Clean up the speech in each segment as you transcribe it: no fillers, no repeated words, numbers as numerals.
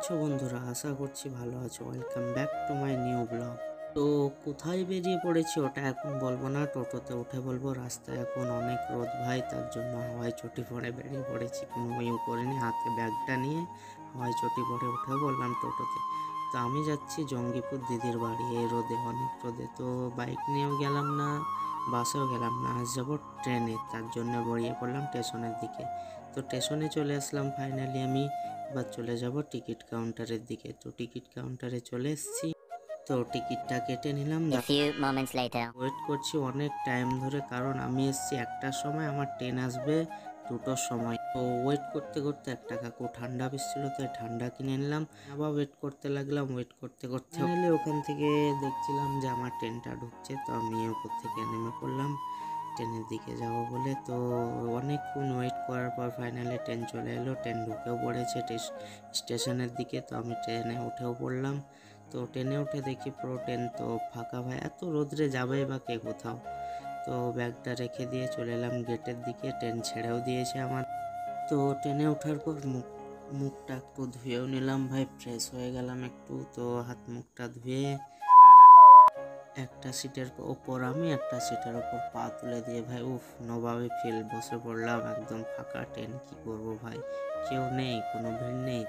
আছো বন্ধুরা? আশা করছি ভালো আছো। Welcome back to my new blog. তো কোথায় বেরিয়ে পড়েছি ওটা এখন বলবো না, টোটোতে উঠে বলবো। রাস্তায় এখন অনেক রোদ ভাই, তার জন্য হাওয়ায় চটি পরে বেরিয়ে পড়েছি। কোনো ইউ করিনি, হাতে ব্যাগটা নিয়ে হাওয়ায় চটি পরে উঠে বললাম টোটোতে। তো আমি যাচ্ছি জঙ্গিপুর দিদির বাড়ি, এই রোদে, অনেক রোদে। তো বাইক নিয়েও গেলাম না, বাসেও গেলাম না, আজ যাবো ট্রেনে। তার জন্য বেরিয়ে পড়লাম স্টেশনের দিকে। তো স্টেশনে চলে আসলাম ফাইনালি আমি। এবার চলে যাব টিকিট কাউন্টারের দিকে। তো টিকিট কাউন্টারে চলে এসেছি। তো টিকিটটা কেটে নিলাম। A few moments later. Wait করছি অনেক টাইম ধরে, কারণ আমি এসেছি 1টার সময়, আমার ট্রেন আসবে 2টোর সময়। তো ওয়েট করতে করতে একটা কাকু ঠান্ডা বেসছিল, তাই ঠান্ডা কিনে নিলাম। আবার ওয়েট করতে লাগলাম। ওয়েট করতে করতে এলে ওখান থেকে দেখছিলাম যে আমার ট্রেনটা ঢুকছে। তো আমি ওপর থেকে নেমে পড়লাম ট্রেনের দিকে যাব বলে। তো অনেকক্ষণ ওয়েট করার পর ফাইনালি ট্রেন চলে এলো। ট্রেন ঢুকেও পড়েছে স্টেশনের দিকে। তো আমি ট্রেনে উঠেও পড়লাম। তো ট্রেনে উঠে দেখি পুরো ট্রেন তো ফাঁকা ভাই, এত রোদ্রে যাবে বা কে কোথাও। তো ব্যাগটা রেখে দিয়ে চলে এলাম গেটের দিকে। ট্রেন ছেড়েও দিয়েছে আমার। তো ট্রেনে ওঠার পর মুখটা একটু ধুয়েও নিলাম ভাই, ফ্রেশ হয়ে গেলাম একটু। তো হাত মুখটা ধুয়ে একটা সিটের ওপর আমি, একটা সিটের ওপর পা তুলে দিয়ে ভাই উফ, নবাবী ফিল, বসে পড়লাম। একদম ফাঁকা ট্রেন, কি করব ভাই, কেউ নেই, কোনো ভিড় নেই।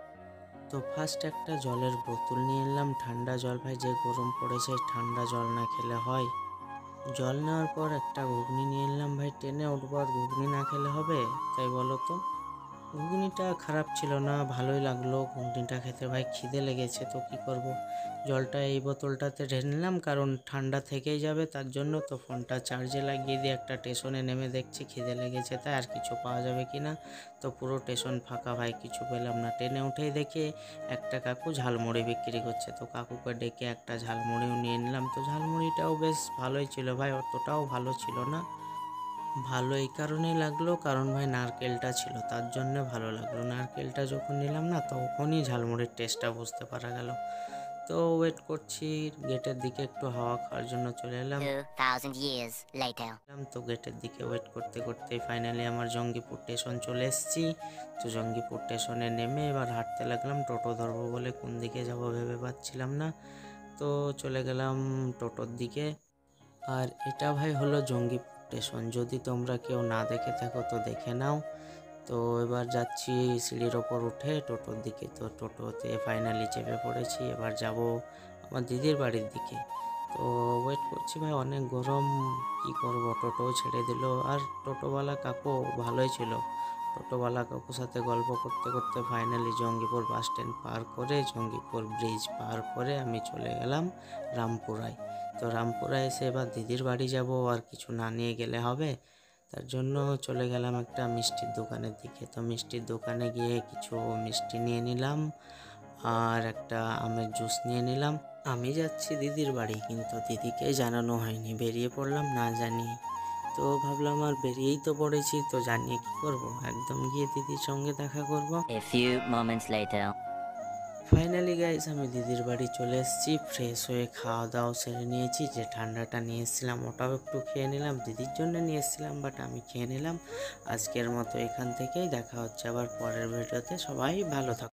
তো ফার্স্ট একটা জলের বোতল নিয়ে এলাম, ঠান্ডা জল ভাই, যে গরম পড়েছে ঠান্ডা জল না খেলে হয়। জল নেওয়ার পর একটা ঘুগনি নিয়ে এলাম ভাই, ট্রেনে উঠবো আর ঘুগনি না খেলে হবে, তাই বলো তো। ঘুগনিটা খারাপ ছিল না, ভালোই লাগলো ঘুগনিটা খেতে ভাই। খিদে লেগেছে তো কি করব, জলটা এই বোতলটাতে ঢেলে নিলাম, কারণ ঠান্ডা থেকেই যাবে তার জন্য। তো ফোনটা চার্জে লাগিয়ে দিয়ে একটা স্টেশনে নেমে দেখছি খিদে লেগেছে, তাই আর কিছু পাওয়া যাবে কি না। তো পুরো স্টেশন ফাঁকা ভাই, কিছু পেলাম না। ট্রেনে উঠেই দেখে একটা কাকু ঝালমুড়ি বিক্রি করছে। তো কাকুকে ডেকে একটা ঝালমুড়িও নিয়ে নিলাম। তো ঝালমুড়িটাও বেশ ভালোই ছিল ভাই, অতটাও ভালো ছিল না। ভালো এই কারণেই লাগলো, কারণ ভাই নারকেলটা ছিল, তার জন্য ভালো লাগলো। নারকেলটা যখন নিলাম না, তখনই ঝালমুড়ির টেস্টটা বুঝতে পারা গেল। তো ওয়েট করছি গেটের দিকে, একটু হাওয়া খাওয়ার জন্য চলে এলাম। 2,000 years later. তো গেটের দিকে ওয়েট করতে করতে ফাইনালি আমার জঙ্গিপুর স্টেশন চলে এসেছি। তো জঙ্গিপুর স্টেশনে নেমে এবার হাঁটতে লাগলাম, টোটো ধরবো বলে কোন দিকে যাব ভেবে পাচ্ছিলাম না। তো চলে গেলাম টোটোর দিকে। আর এটা ভাই হলো জঙ্গিপুর স্টেশন, যদি তোমরা কেউ না দেখে থাকো তো দেখে নাও। তো এবার যাচ্ছি সিঁড়ির ওপর উঠে টোটোর দিকে। তো টোটোতে ফাইনালি চেপে পড়েছি, এবার যাব আমার দিদির বাড়ির দিকে। তো ওয়েট করছি ভাই, অনেক গরম, কি করব, টোটোও ছেড়ে দিল। আর টোটোওয়ালা কাকু ভালোই ছিল। টোটোওয়ালা কাকুর সাথে গল্প করতে করতে ফাইনালি জঙ্গিপুর বাস স্ট্যান্ড পার করে, জঙ্গিপুর ব্রিজ পার করে আমি চলে গেলাম রামপুরায়। তো রামপুরায় এসে এবার দিদির বাড়ি যাব, আর কিছু না নিয়ে গেলে হবে। তার জন্য চলে গেলাম একটা মিষ্টির দোকানের দিকে। তো মিষ্টির দোকানে গিয়ে কিছু মিষ্টি নিয়ে নিলাম, আর একটা আমের জুস নিয়ে নিলাম। আমি যাচ্ছি দিদির বাড়ি, কিন্তু দিদিকে জানানো হয়নি, বেরিয়ে পড়লাম না জানি। তো ভাবলাম আর বেরিয়েই তো পড়েছি, তো জানিয়ে কি করব, একদম গিয়ে দিদির সঙ্গে দেখা করব। A few moments later. Finally guys আমি দিদির বাড়ি চলে এসেছি, ফ্রেশ হয়ে খাওয়া দাওয়া সেরে নিয়েছি। যে ঠান্ডাটা নিয়ে এসেছিলাম ওটাও একটু খেয়ে নিলাম, দিদির জন্য নিয়ে এসেছিলাম বাট আমি খেয়ে নিলাম। আজকের মতো এখান থেকেই দেখা হচ্ছে আবার পরের ভিডিওতে। সবাই ভালো থাকো।